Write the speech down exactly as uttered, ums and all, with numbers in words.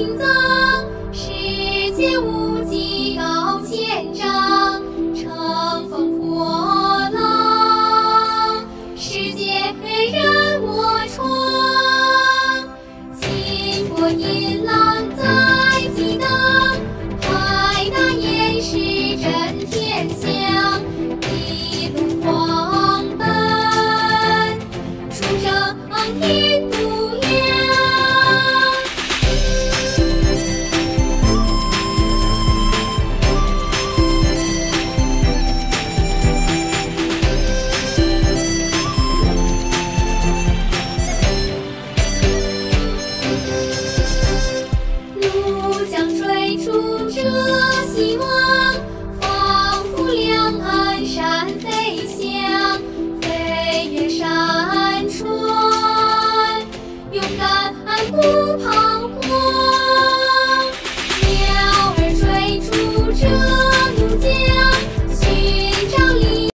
青藏，世界无极高千丈，乘风破浪，世界任我闯。金波银浪在激荡，海纳岩石震天响，一路狂奔，出征印度洋。怒江追逐着希望，仿佛两岸山飞翔，飞越山川，勇敢不怕。